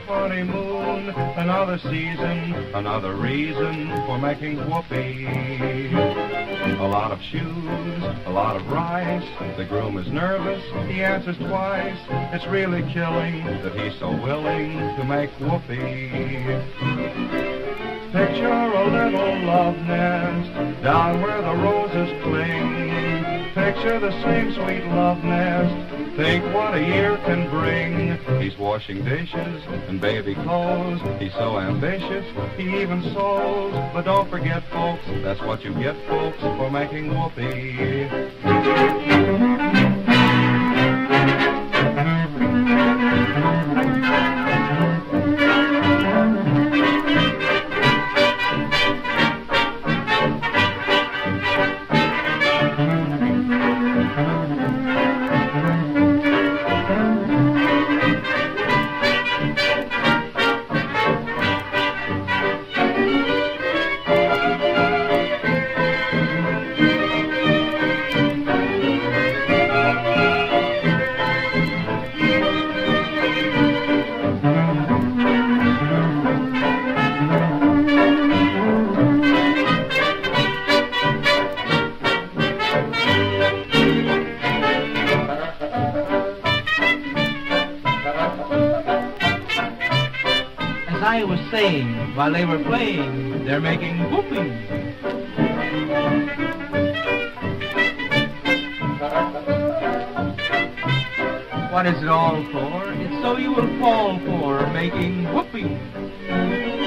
funny moon, another season, another reason for making whoopee. A lot of shoes, a lot of rice, the groom is nervous, he answers twice. It's really killing that he's so willing to make whoopee. Picture a little love nest down where the roses cling. Picture the same sweet love nest. Think what a year can bring. He's washing dishes and baby clothes. He's so ambitious, he even sews. But don't forget, folks, that's what you get, folks, for making whoopee. As I was saying, while they were playing, they're making whoopee. What is it all for? It's so you will fall for making whoopee.